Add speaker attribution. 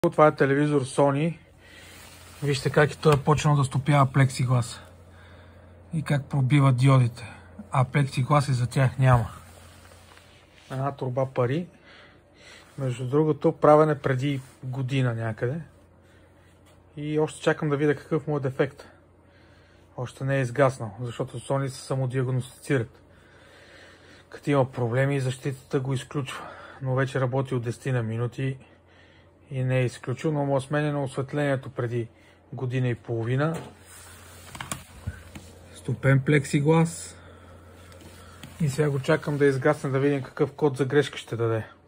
Speaker 1: Това е телевизор Sony. Вижте как и той е почнал да стопява плексиглас. И как пробива диодите. А плексигласи за тях няма. Една торба пари. Между другото, правен е преди година някъде. И още чакам да видя какъв му е дефект. Още не е изгаснал, защото Sony се самодиагностицират. Като има проблеми, защитата го изключва. Но вече работи от 10 на минути и не е изключил, но му е сменено осветлението преди година и половина. Стопен плексиглас. И сега го чакам да изгасне, да видим какъв код за грешка ще даде.